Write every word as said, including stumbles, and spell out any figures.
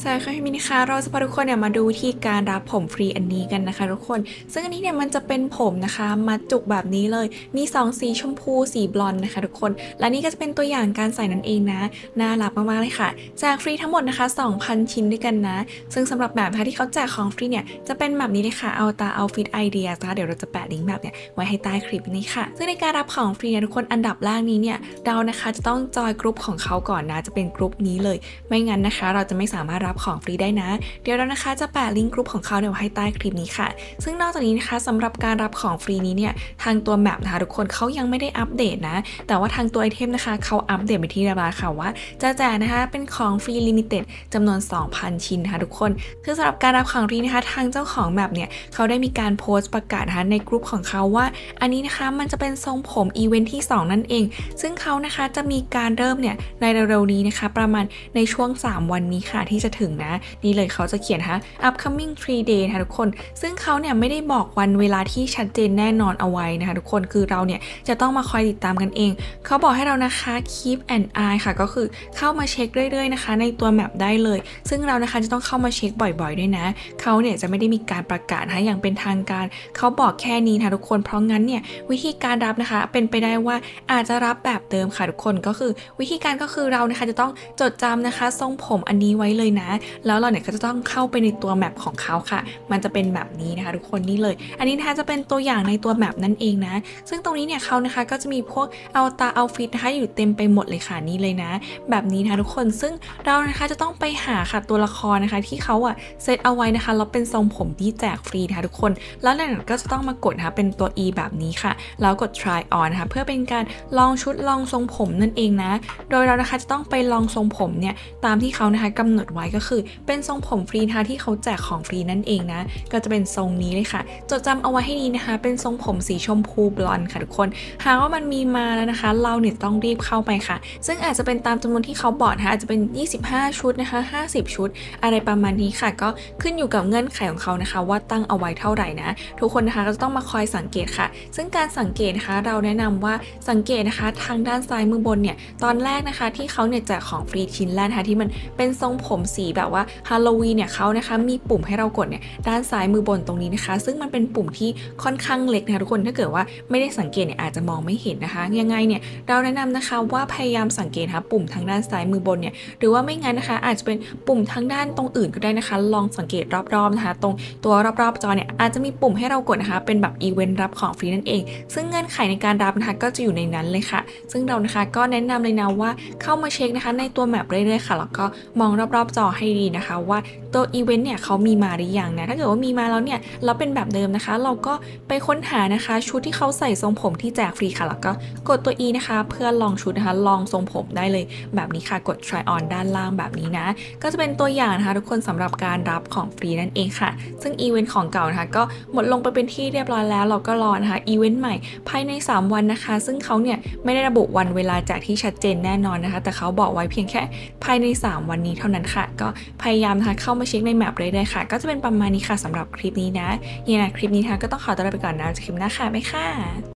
ใช่ค่ะพี่มินนะคะเราจะพาทุกคนเนี่ยมาดูวิธีการรับผมฟรีอันนี้กันนะคะทุกคนซึ่งอันนี้เนี่ยมันจะเป็นผมนะคะมัดจุกแบบนี้เลยมีสองสีชมพูสีบลอนด์นะคะทุกคนและนี่ก็จะเป็นตัวอย่างการใส่นั่นเองนะน่ารักมากๆเลยค่ะแจกฟรีทั้งหมดนะคะ สองพัน ชิ้นด้วยกันนะซึ่งสำหรับแบบที่เขาแจกของฟรีเนี่ยจะเป็นแบบนี้เลยค่ะเอาตาเอาฟิตไอเดียนะคะเดี๋ยวเราจะแปะลิงก์แบบเนี่ยไว้ให้ใต้คลิปนี้ค่ะซึ่งในการรับของฟรีเนี่ยทุกคนอันดับแรกนี้เนี่ยเรานะคะจะต้องจอยกลุ่มของเขาก่อนนะจะเป็นกลุ่มนี้เลยไม่งั้นนะคะเราจะไม่สามารถรับของฟรีได้นะเดี๋ยวเรานะคะจะแปะลิงก์กลุ่มของเขาเนี่ยไว้ให้ใต้คลิปนี้ค่ะซึ่งนอกจากนี้นะคะสำหรับการรับของฟรีนี้เนี่ยทางตัวแมปนะคะทุกคนเขายังไม่ได้อัปเดตนะแต่ว่าทางตัวไอเทมนะคะเขาอัปเดตไปที่เรียบร้อยค่ะว่าจะแจกนะคะเป็นของฟรีลิมิเต็ดจำนวน สองพัน ชิ้นนะคะทุกคนคือสำหรับการรับของฟรีนะคะทางเจ้าของแมปเนี่ยเขาได้มีการโพสต์ประกาศนะคะในกลุ่มของเขาว่าอันนี้นะคะมันจะเป็นทรงผมอีเวนท์ที่สองนั่นเองซึ่งเขานะคะจะมีการเริ่มเนี่ยในเร็วๆนี้นะคะประมาณในช่วงสามวันนี้ค่ะที่จะถึงนะนี่เลยเขาจะเขียนนะคะ upcoming three day นะคะทุกคนซึ่งเขาเนี่ยไม่ได้บอกวันเวลาที่ชัดเจนแน่นอนเอาไว้นะคะทุกคนคือเราเนี่ยจะต้องมาคอยติดตามกันเองเขาบอกให้เรานะคะ keep an eye ค่ะก็คือเข้ามาเช็คเรื่อยๆนะคะในตัวแมปได้เลยซึ่งเรานะคะจะต้องเข้ามาเช็คบ่อยๆด้วยนะเขาเนี่ยจะไม่ได้มีการประกาศนะคะอย่างเป็นทางการเขาบอกแค่นี้นะทุกคนเพราะงั้นเนี่ยวิธีการรับนะคะเป็นไปได้ว่าอาจจะรับแบบเดิมค่ะทุกคนก็คือวิธีการก็คือเรานะคะจะต้องจดจำนะคะทรงผมอันนี้ไว้เลยนะแล้วเราเนี่ยก็จะต้องเข้าไปในตัวแมปของเขาค่ะมันจะเป็นแบบนี้นะคะทุกคนนี่เลยอันนี้นะคะจะเป็นตัวอย่างในตัวแมปนั่นเองนะซึ่งตรงนี้เนี่ยเขานะคะก็จะมีพวกเอาตาเอาฟิตนะคะอยู่เต็มไปหมดเลยค่ะนี่เลยนะแบบนี้นะคะทุกคนซึ่งเรานะคะจะต้องไปหาค่ะตัวละครนะคะที่เขาอ่ะเซตเอาไว้นะคะแล้วเป็นทรงผมที่แจกฟรีนะคะทุกคนแล้วเราก็จะต้องมากดนะคะเป็นตัว E แบบนี้ค่ะแล้วกด try on นะคะเพื่อเป็นการลองชุดลองทรงผมนั่นเองนะโดยเรานะคะจะต้องไปลองทรงผมเนี่ยตามที่เขานะคะกำหนดไว้ก็คือเป็นทรงผมฟรีนะคะที่เขาแจกของฟรีนั่นเองนะก็จะเป็นทรงนี้เลยค่ะจดจำเอาไว้ให้ดีนะคะเป็นทรงผมสีชมพูบลอนด์ค่ะทุกคนหากว่ามันมีมาแล้วนะคะเราเนี่ยต้องรีบเข้าไปค่ะซึ่งอาจจะเป็นตามจำนวนที่เขาบอกนะคะอาจจะเป็นยี่สิบห้าชุดนะคะห้าสิบชุดอะไรประมาณนี้ค่ะก็ขึ้นอยู่กับเงื่อนไขของเขานะคะว่าตั้งเอาไว้เท่าไหร่นะทุกคนนะคะก็จะต้องมาคอยสังเกตค่ะซึ่งการสังเกตนะคะเราแนะนำว่าสังเกตนะคะทางด้านซ้ายมือบนเนี่ยตอนแรกนะคะที่เขาเนี่ยแจกของฟรีชิ้นแรกนะคะที่มันเป็นทรงผมสีแบบว่าฮาโลวีนเนี่ยเขานะคะมีปุ่มให้เรากดเนี่ยด้านซ้ายมือบนตรงนี้นะคะซึ่งมันเป็นปุ่มที่ค่อนข้างเล็กนะคะทุกคนถ้าเกิดว่าไม่ได้สังเกตเนี่ยอาจจะมองไม่เห็นนะคะยังไงเนี่ยเราแนะนำนะคะว่าพยายามสังเกตค่ะปุ่มทางด้านซ้ายมือบนเนี่ยหรือว่าไม่งั้นนะคะอาจจะเป็นปุ่มทางด้านตรงอื่นก็ได้นะคะลองสังเกตรอบๆนะคะตรงตัวรอบๆจอเนี่ยอาจจะมีปุ่มให้เรากดนะคะเป็นแบบอีเวนต์รับของฟรีนั่นเองซึ่งเงื่อนไขในการรับนะคะก็จะอยู่ในนั้นเลยค่ะซึ่งเรานะคะก็แนะนำเลยนะว่าเข้ามาเช็คนะคะในตัวแมปเรื่อยๆค่ะแล้วก็มองรอบๆจอให้ดีนะคะว่าตัวอีเวนต์เนี่ยเขามีมาหรือยังนะถ้าเกิดว่ามีมาแล้วเนี่ยเราเป็นแบบเดิมนะคะเราก็ไปค้นหานะคะชุดที่เขาใส่ทรงผมที่แจกฟรีค่ะแล้วก็กดตัว E นะคะเพื่อลองชุดนะคะลองทรงผมได้เลยแบบนี้ค่ะกด try on ด้านล่างแบบนี้นะก็จะเป็นตัวอย่างนะคะทุกคนสำหรับการรับของฟรีนั่นเองค่ะซึ่งอีเวนต์ของเก่านะคะก็หมดลงไปเป็นที่เรียบร้อยแล้วเราก็รอนะคะอีเวนต์ใหม่ภายในสามวันนะคะซึ่งเขาเนี่ยไม่ได้ระบุวันเวลาแจกที่ชัดเจนแน่นอนนะคะแต่เขาบอกไว้เพียงแค่ภายในสามวันนี้เท่านั้นค่ะก็พยายามนะคะเข้ามาเช็คในแมปเลยได้ค่ะก็จะเป็นประมาณนี้ค่ะสำหรับคลิปนี้นะยังไงคลิปนี้นะคะก็ต้องขอตัวลาไปก่อนนะจากคลิปหน้าค่ะบ๊ายบายค่ะ